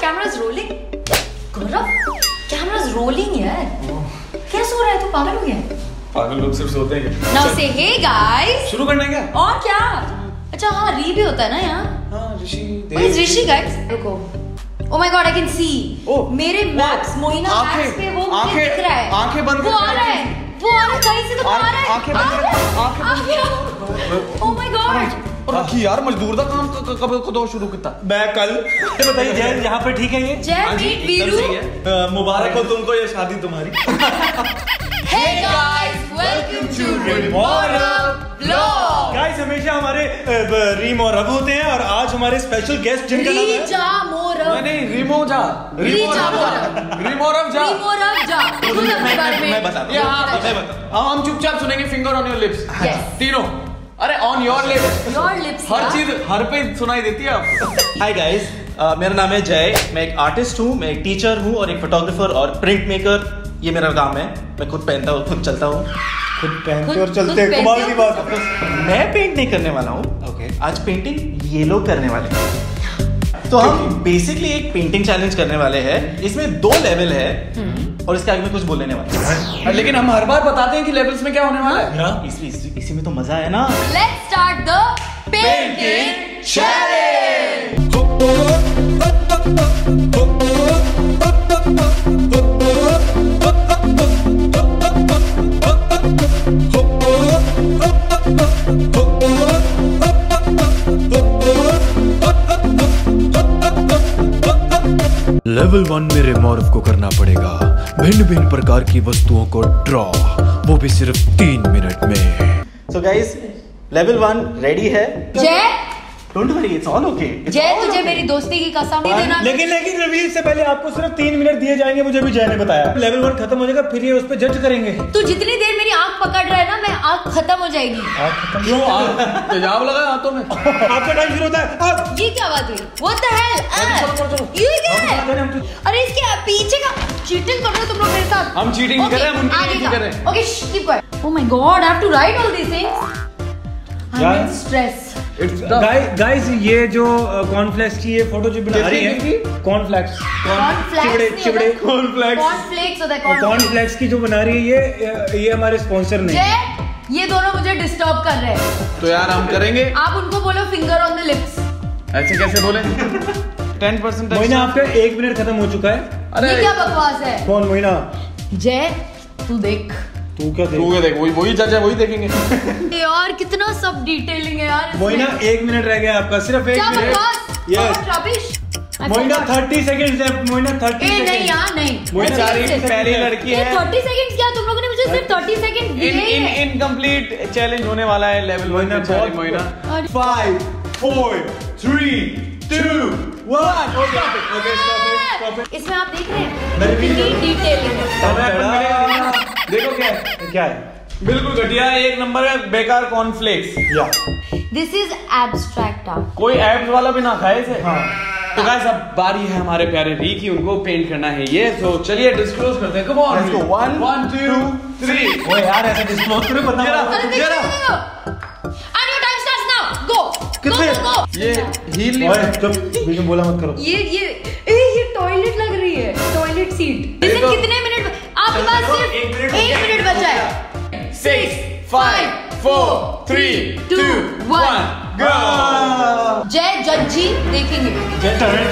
कैमरा's rolling. गौरव, कैमरा's rolling यार. क्या सो रहा है तू? पागल हो गया? पागल लोग सिर्फ सोते हैं. Now say hey guys. शुरू करना है क्या? और क्या? अच्छा हाँ, री भी होता है ना यहाँ. हाँ ऋषि. Where's Rishi guys? रुको. Oh my God, I can see. मेरे मैप्स, मोहिना मैप्स पे वो मुझे दिख रहा है. आंखें बंद. वो आ रहा है. वो आ रहा है कहीं से तो आ रहा है. आंखें बंद. Oh my God. और रखी यार मजदूर का काम कब दो शुरू किया? मैं कल. बताइए जय यहाँ पे ठीक है ये? जय मीट वीरू. मुबारक हो तुमको ये शादी तुम्हारी. Hey guys, welcome to Rimorav vlogs. Guys हमेशा हमारे रिमोराव होते हैं और आज हमारे स्पेशल गेस्ट जिनका नाम है रिमोराव. नहीं रिमोराव जा. मैं बताता हूँ. हम चुपचाप सुनेंगे. Finger on your lips. तीनों. अरे ऑन योर लिप्स. हर चीज हर पे सुनाई देती है आपको. हाय गाइस, मेरा नाम है जय. मैं एक आर्टिस्ट हूँ, मैं एक टीचर हूँ और एक फोटोग्राफर और प्रिंट मेकर. ये मेरा काम है. मैं खुद पहनता हूँ, खुद चलता हूँ. खुद पहनते और चलते हैं. कमाल की बात. मैं पेंट नहीं करने वाला हूँ. ओके. आज पेंटिंग ये लोग करने वाले हैं. तो हम बेसिकली एक पेंटिंग चैलेंज करने वाले हैं. इसमें 2 लेवल है और इसके आगे में कुछ बोलने वाला है. लेकिन हम हर बार बताते हैं कि लेवल्स में क्या होने वाला है. इसी में तो मजा है ना. Let's start the painting challenge. Level 1 में रिमोराव को करना पड़ेगा भिन्न भिन्न प्रकार की वस्तुओं को ड्रॉ, वो भी सिर्फ 3 मिनट में. So guys, लेवल 1 रेडी है. Jay, don't worry, it's all okay. Jay तुझे मेरी दोस्ती की कसम नहीं देना. लेकिन रिवील से पहले आपको सिर्फ 3 मिनट दिए जाएंगे. मुझे भी जय ने बताया. लेवल 1 खत्म हो जाएगा फिर ये उस पे जज करेंगे. तू जितनी देर मेरी आंख पकड़ रहा है ना, मैं आंख खत्म हो जाएगी. क्यों? तेजाब लगा हाथों में. आपका टाइम शुरू होता है अब. ये क्या बात हुई? What the hell? ये क्या है? अरे इसके पीछे का चीटिंग कर रहे हो तुम लोग मेरे साथ. हम चीटिंग नहीं कर रहे हैं, हम उनकी चीटिंग कर रहे हैं. Okay, keep quiet. Oh my God, I have to write all these things. I'm in stress. Guys ये जो कॉर्नफ्लेक्स की ये फोटो जो बना रही है, कॉर्नफ्लेक्स चिबड़े कॉर्नफ्लेक्स होता है. कॉर्नफ्लेक्स की जो बना रही है ये हमारे स्पॉन्सर नहीं. ये दोनों मुझे डिस्टर्ब कर रहे हैं. तो यार हम करेंगे. आप उनको बोलो फिंगर ऑन द लिप्स. ऐसे कैसे बोले? 10% मोहिना आपका 1 मिनट खत्म हो चुका है. अरे ये क्या बकवास है? कौन मोहिना? जय तू देख. तू क्या देख? वही जज है, वही देखेंगे. यार कितना सब डिटेलिंग है यार. मोहिना 1 मिनट रह गया आपका. सिर्फ 1 मिनट. यस. मोहिना 30 सेकंड्स है. मोहिना 30 सेकंड. नहीं यार नहीं. मोहिना पहली लड़की है. 30 सेकंड क्या? तुम लोगों ने मुझे सिर्फ 30 सेकंड दिए हैं. इनकम्प्लीट चैलेंज होने वाला है लेवल 1 में. मोहिना 5 4 3 2 1. Stop it. इसमें आप देख रहे हैं कितनी डिटेलिंग है. देखो क्या है. बिल्कुल घटिया. 1 नंबर है बेकार cornflakes. This is abstract art. कोई एब्स वाला भी ना खाए इसे. तो गाइस अब बारी है हमारे प्यारे री की. उनको पेंट करना है ये. तो चलिए डिस्क्लोज करते हैं. Come on. Let's go. 1 2 3. ओए यार ऐसे डिस्क्लोज करे पता जरा. And your time starts now. Go. Go. ये हील नहीं. ओए चुप, बीच में बोला मत करो. ये टॉयलेट लग रही है. Toilet seat. इसमें कितने मिनट आपके पास? सिर्फ 1 मिनट बचा है. 6 5 4 3 2 1 go. जय जज्जी देखेंगे.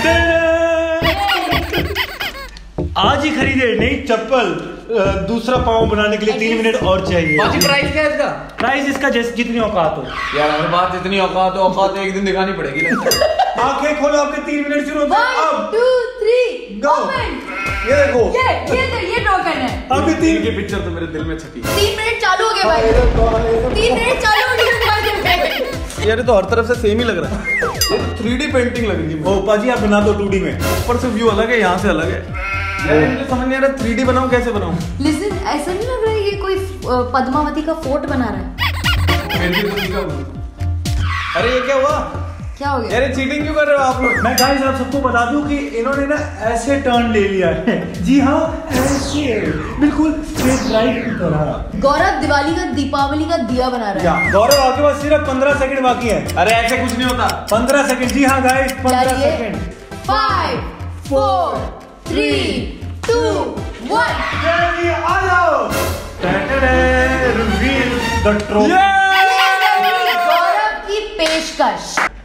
आज ही खरीदे नई चप्पल. दूसरा पाँव बनाने के लिए 3 मिनट और चाहिए. बाकी प्राइस क्या है इसका? प्राइस इसका जितनी औकात हो. यार हर बात इतनी औकात एक दिन दिखानी पड़ेगी. आंखें खोलो. आपके 3 मिनट शुरू होते हैं. 1 2 3 गो. ये देखो. ये ड्रॉ करना है. अभी 3 की पिक्चर तो मेरे दिल में छपी. 3 मिनट चालू हो गए भाई. 3 मिनट चालू हो गए. यार तो हर तरफ से सेम ही लग रहा है. ये तो 3D पेंटिंग लग रही है. ओ पाजी आप बना दो 2D में. ऊपर से व्यू अलग है, यहाँ से अलग है. यार मुझे समझ नहीं आ रहा 3D बनाऊं कैसे बनाऊं. लिसन, ऐसा नहीं लग रहा है ये कोई पद्मावती का फोर्ट बना रहा है. अरे ये क्या हुआ? क्या हो गया? यार चीटिंग क्यों कर रहे हो आप लोग? मैं गाइस आप सबको बता दूं कि इन्होंने ना ऐसे टर्न ले लिया है. जी हाँ ऐसे बिल्कुल स्ट्रेट लाइन की तरह. गौरव दिवाली का दीपावली का दिया बना रहा है. गौरव आपके पास सिर्फ 15 सेकंड बाकी है. अरे ऐसे कुछ नहीं होता. 15 सेकंड. जी हाँ guys 15 second. 5 4, 3, 2, 1. Reveal the trophy. Gaurav की पेशकश.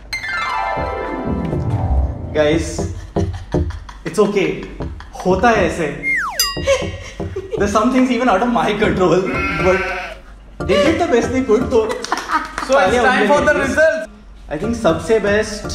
Guys, it's okay. होता है ऐसे. There's some things even out of my control, but they did the best they could. So it's time for the results. I think सबसे best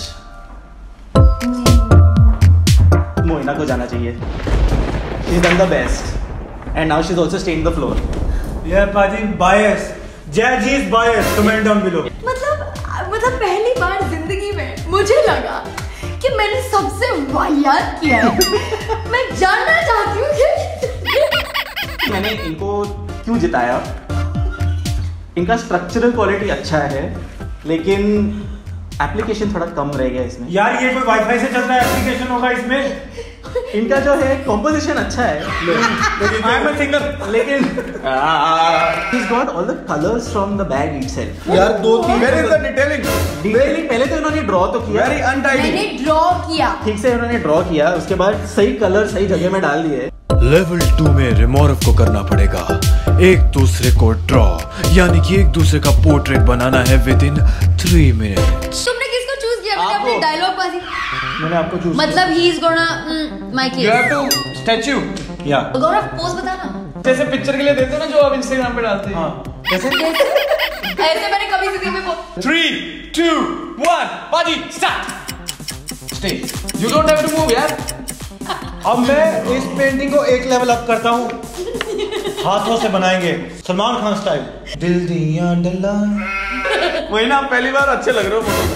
Mohina को जाना चाहिए. She's done the best, and now she's also stained the floor. Yeah, Paji, bias. Judge is biased. Comment down below. मतलब पहली बार जिंदगी में मुझे लगा कि मैंने सबसे वाहियात किया है. मैं जानना चाहती हूँ कि मैंने इनको क्यों जिताया. इनका स्ट्रक्चरल क्वालिटी अच्छा है, लेकिन एप्लीकेशन थोड़ा कम रह गया इसमें. यार ये कोई वाईफाई से चल रहा है एप्लीकेशन होगा इसमें. इनका जो है कॉम्पोजिशन अच्छा है, I am a singer. लेकिन he's got all the colors from the bag itself. यार 2-3 Where is the detailing? पहले तो इन्होंने ड्रॉ तो किया, Very untidy. मैंने ड्रॉ किया. ठीक से इन्होंने ड्रॉ किया, उसके बाद सही कलर सही जगह में डाल दिए. लेवल 2 में रिमोरव को करना पड़ेगा एक दूसरे को ड्रॉ, यानी कि एक दूसरे का पोर्ट्रेट बनाना है विद इन 3 मिनट्स. तुमने किसको चूज किया? मैंने अपने डायलॉग बाजी. मैंने आपको चूज मतलब ही is gonna my You case. have to statue. या गौरव पोज बताना. जैसे पिक्चर के लिए देते हो ना, जो आप इंस्टाग्राम पे डालते हैं. हाँ कैसे. ऐसे मैंने कभी जिंदगी में 3, 2, 1, party start. Stay. You don't have to move, यार. अब मैं इस पेंटिंग को एक लेवल अप करता हूँ. हाथों से बनाएंगे सलमान खान स्टाइल. दिल दिया डला. वही ना, आप पहली बार अच्छे लग रहे हो फोटो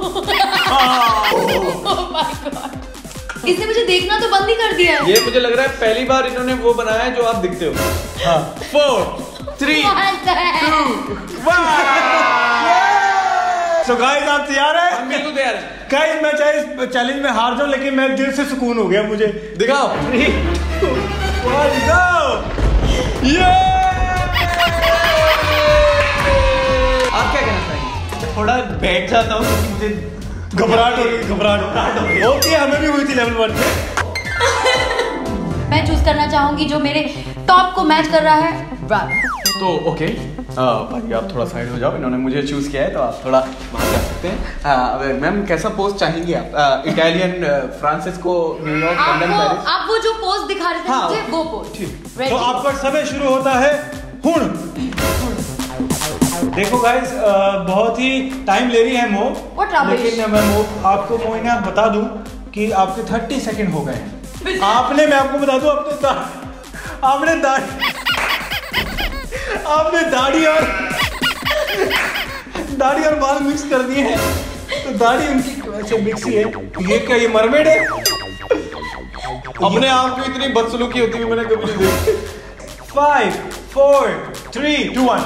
में. इसने मुझे देखना तो बंद ही कर दिया है. ये मुझे लग रहा है पहली बार इन्होंने वो बनाया है जो आप दिखते हो. हाँ 4, 3, 2, 1. So guys, आप तैयार हैं? हम बिल्कुल तैयार हैं. Guys, मैं चाहे इस चैलेंज में हार जाऊं, लेकिन मैं दिल से सुकून हो गया मुझे. दिखाओ. 3, 2, 1, go! आप क्या कहना चाहेंगे? थोड़ा बैठ जाता हूँ क्योंकि मुझे घबराहट हो रही होती है. हमें भी हुई थी लेवल 1 पे. मैं चूज करना चाहूंगी जो मेरे टॉप को मैच कर रहा है. राव. तो ओके भाई, आप थोड़ा साइड हो जाओ. इन्होंने मुझे चूज किया है तो आप थोड़ा बाहर जा सकते हैं. मैम कैसा पोज चाहेंगी आप? Italian, Francisco, New York, London, Paris. आप वो जो पोज दिखा रहे थे हाँ, मुझे वो पोज. तो आपका समय शुरू होता है हुण. देखो गाइस, बहुत ही टाइम ले रही है मो, What rubbish? लेकिन मैं आपको मोहिना बता दूं कि आपके 30 सेकंड हो गए हैं. आपने, मैं आपको बता दूं, आपने दाढ़ी और बाल मिक्स कर दिए हैं. तो दाढ़ी उनकी वैसे मिक्स ही है. ये क्या, ये मरमेड है? अपने आप को इतनी बदसलूकी होती हुई मैंने कभी नहीं देखी. 5, 4, 3, 2, 1.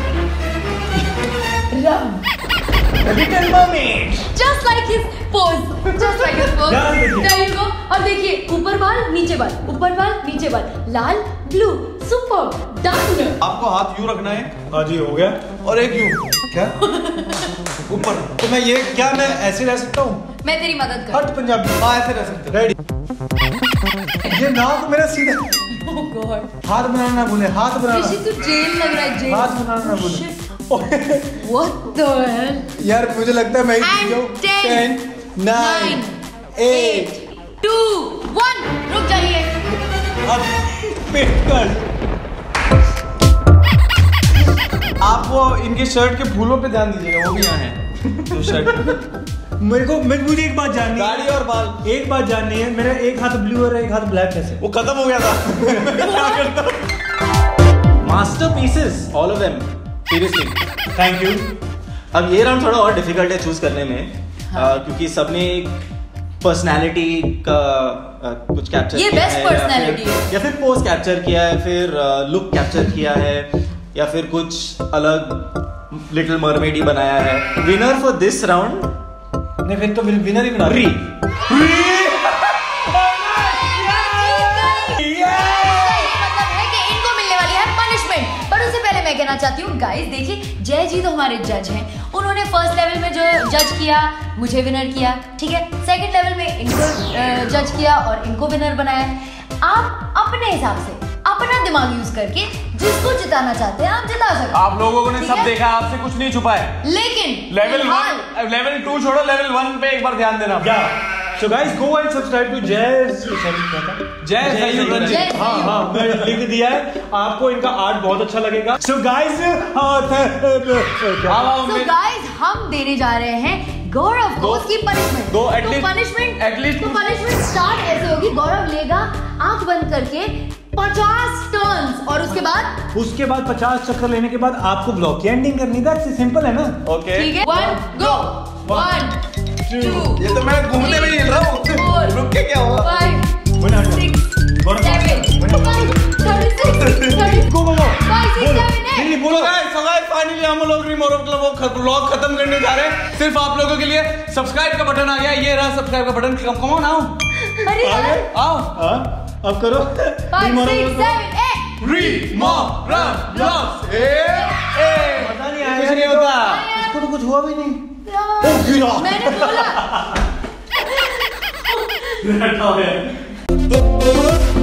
Little mermaid. Just like his pose. Just like his pose. ध्यान दीजिए. There you go. और देखिए, ऊपर बाल नीचे बाल, ऊपर बाल नीचे बाल, लाल ब्लू. Super done. आपको हाथ यूं रखना है हाँ जी, हो गया. और एक यूं. क्या ऊपर. तो मैं ये, क्या मैं ऐसे रह सकता हूँ? मैं तेरी मदद कर. हट पंजाबी. हाँ, ऐसे रह सकते हो. रेडी. ये नाक मेरा सीधा. Oh God. हाथ बनाना ना भूले. हाथ ऋषि बनाना. तू जेल लग रहा है, जेल. हाथ बनाना ना भूले. What the hell? यार मुझे लगता है मैं And 10, 9, 8, 2, 1. रुक जाइए. अब पेटकल. आप वो इनके शर्ट के फूलों पे ध्यान दीजिएगा, वो भी यहाँ है. तो शर्ट मुझे एक बात जाननी है. दाढ़ी और बाल. एक बात जाननी है, मेरा एक हाथ ब्लू और एक हाथ ब्लैक कैसे? वो खत्म हो गया था. Masterpieces all of them, seriously. Thank you. अब ये राउंड थोड़ा और डिफिकल्ट है चूज करने में. क्योंकि सबने एक पर्सनालिटी का कुछ कैप्चर ये किया best है, personality है. या फिर पोज कैप्चर किया है, फिर लुक कैप्चर किया है, या फिर कुछ अलग लिटिल मरमेड ही बनाया है. विनर फॉर दिस राउंड, नहीं फिर तो विनर ही बना. री. मतलब है कि इनको मिलने वाली है पनिशमेंट. पर उससे पहले मैं कहना चाहती हूँ गाइस, देखिए जय जी तो हमारे जज हैं, उन्होंने फर्स्ट लेवल में जो जज किया मुझे विनर किया, ठीक है, सेकंड लेवल में इनको जज किया और इनको विनर बनाया। आप अपने हिसाब से अपना दिमाग यूज करके जिसको जिताना चाहते हैं आप जिता सकते हैं। आप लोगों ने सब देखा, आपसे कुछ नहीं छुपा है, लेकिन लेवल 1 लेवल 2 छोड़ो, लेवल 1 पे एक बार ध्यान देना। So guys, go and subscribe to जय जय। हाँ मैं लिंक दिया है आपको, इनका आर्ट बहुत अच्छा लगेगा। So guys, हम देने जा रहे हैं गौरव को उसकी पनिशमेंट। तो पनिशमेंट स्टार्ट ऐसे होगी, गौरव लेगा आंख बंद करके 50 टर्न्स और उसके बाद 50 चक्कर लेने के बाद आपको ब्लॉग की एंडिंग करनी है। सिंपल है ना? ओके, ठीक है, 1 गो 1 2 ये तो मैं घूमने में हिल रहा हूँ, रुक के क्या हुआ? 5 6 7 गो 5 6 7 8 बोलो गाइस, फाइनली हम लोग रिमोराव क्लब व्लॉग खत्म करने जा रहे हैं। सिर्फ आप लोगों के लिए सब्सक्राइब का बटन आ गया, ये रहा सब्सक्राइब का बटन। कम ऑन, आओ अरे यार आओ, अब करो 5 6 7 8 रिमोराव व्लॉग्स। पता नहीं आया, कुछ नहीं होता, इसको तो कुछ हुआ भी नहीं। मैंने बोला तो